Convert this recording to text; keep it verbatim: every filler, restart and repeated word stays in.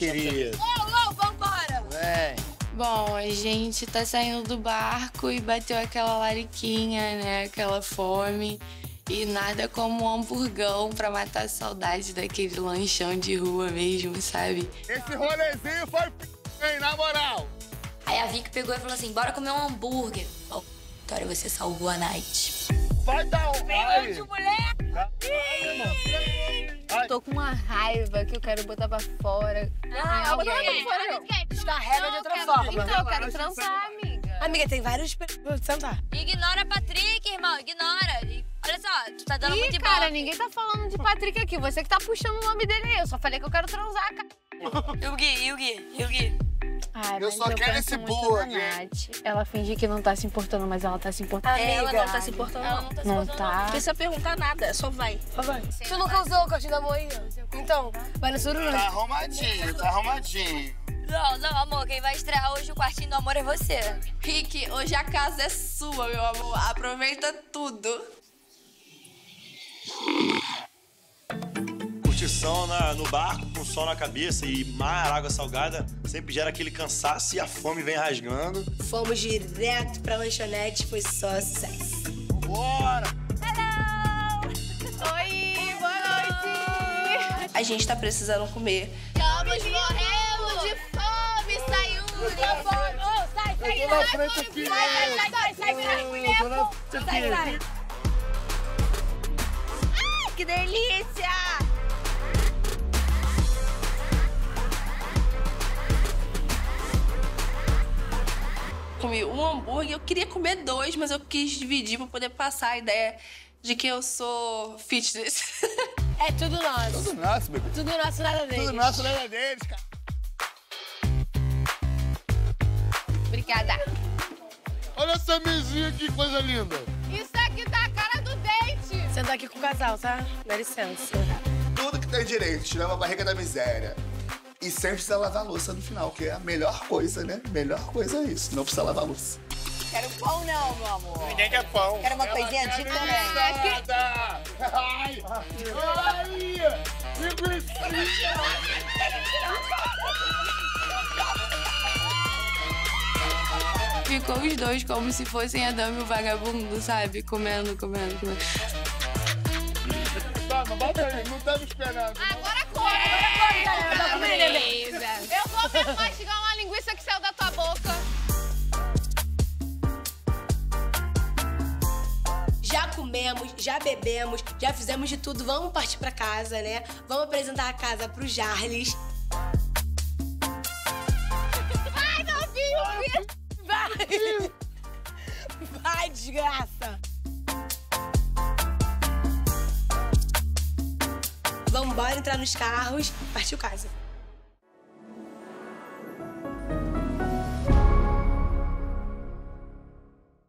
querido. Uou, uou, vambora! Vem. Bom, a gente tá saindo do barco e bateu aquela lariquinha, né? Aquela fome. E nada como um hamburgão pra matar a saudade daquele lanchão de rua mesmo, sabe? Esse rolezinho foi p... hein, na moral. Aí a Vicky pegou e falou assim, bora comer um hambúrguer. Oh, Vitória, você salvou a night. Vai dar um... Pegou de mulher! Tô com uma raiva que eu quero botar pra fora. Não, eu vou botar pra fora, não. Descarrega de outra Quero- forma. Então, eu quero transar, amiga. Amiga, tem vários... Vou sentar. Ignora a Patrick, irmão, ignora. E olha só, tu tá dando Ih, muito cara, ibope. ninguém tá falando de Patrick aqui. Você que tá puxando o nome dele aí. Eu só falei que eu quero transar, cara. E o Gui, e o Gui, e o Gui. Ai, Eu mas só quero penso esse muito burro na aqui. Nath. Ela finge que não tá se importando, mas ela tá se importando. Ela não tá se importando, Ela não. não tá se Não botando, tá. Não precisa perguntar nada, só vai. Só vai. Tu nunca usou o cortinho da moinha? Então, vai no sururu. Tá arrumadinho, tá arrumadinho. Não, não, amor, quem vai estrear hoje o quartinho do amor é você. Rick, hoje a casa é sua, meu amor. Aproveita tudo. Curtição na, no barco, com sol na cabeça e mar, água salgada, sempre gera aquele cansaço e a fome vem rasgando. Fomos direto pra lanchonete, foi só sucesso. Bora! Oi, boa noite. A gente tá precisando comer. Estamos morrendo de fome, saiu de fome. Ô, sai, sai, Eu tô na frente aqui. sai, sai, sai, sai, sai, sai, Eu tô na frente sai, sai. aqui. Ai, que delícia! Comi um hambúrguer, eu queria comer dois, mas eu quis dividir pra poder passar a ideia de que eu sou fitness. É tudo nosso. Tudo nosso, bebê. Tudo nosso, nada deles. Tudo nosso, nada deles, cara. Obrigada. Olha essa mesinha aqui, que coisa linda. Isso aqui tá a cara do dente. Sentar aqui com o casal, tá? Dá licença. Tudo que tem direito, tirando a barriga da miséria. E sempre precisa lavar a louça no final, que é a melhor coisa, né? Melhor coisa é isso, não precisa lavar a louça. Quero pão não, meu amor. Ninguém quer pão. Quero uma coisinha de também. Nada! Ai! Ai! Linguiça! Ficou os dois como se fossem Adão e o vagabundo, sabe? Comendo, comendo, comendo. Toma, bota aí, não tava esperando. Agora come. Beleza. Eu vou mesmo mastigar uma linguiça que saiu da tua boca. Já comemos, já bebemos, já fizemos de tudo. Vamos partir pra casa, né? Vamos apresentar a casa pro Jarles. Ai, novinho, Vai! Vai, desgraça! Vamos embora entrar nos carros, partiu casa.